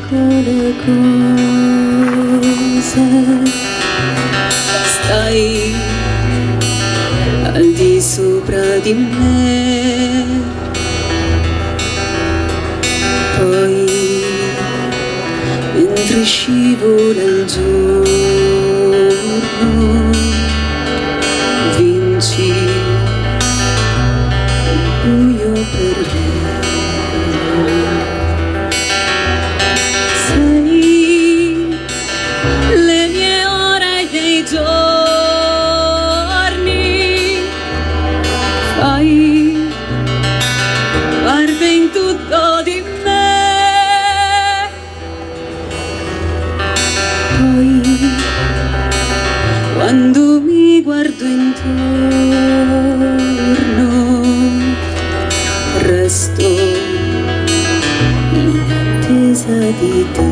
piccole cose, stai al di sopra di me, poi mentre scivola il giorno vinci il buio per me. Sei le mie ore dei giorni, fai parte in tutto di me. Poi quando mi guardo intorno resto in attesa di te.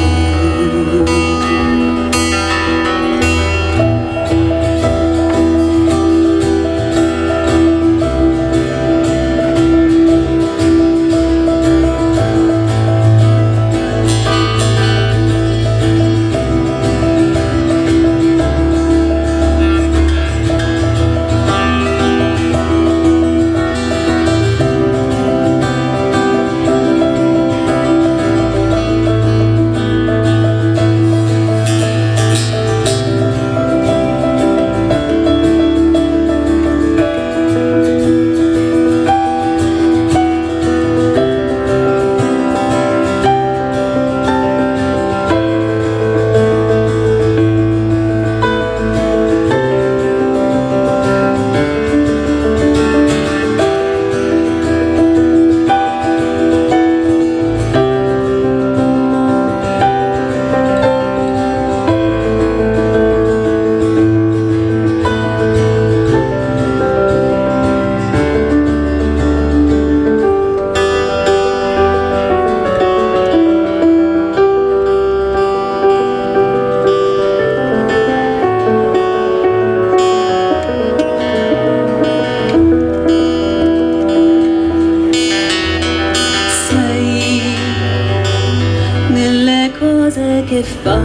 Che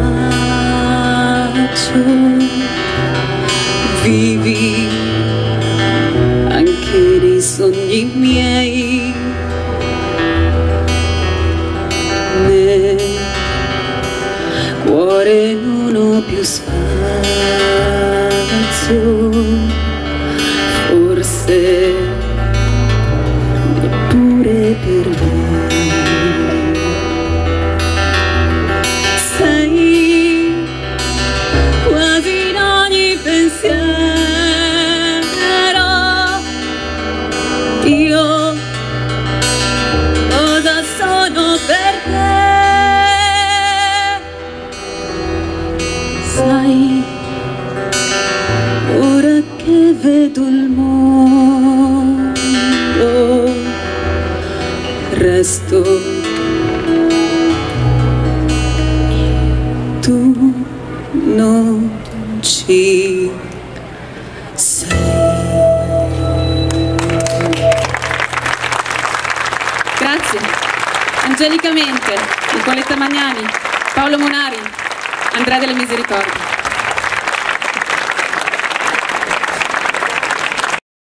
faccio, vivi anche nei sogni miei, nel cuore non ho più spazio, forse neppure per me. Io cosa sono per te? Sai, ora che vedo il mondo, resto, tu non ci sei. Grazie. Angelicamente, Nicoletta Magnani, Paolo Monari, Andrea delle Misericordie.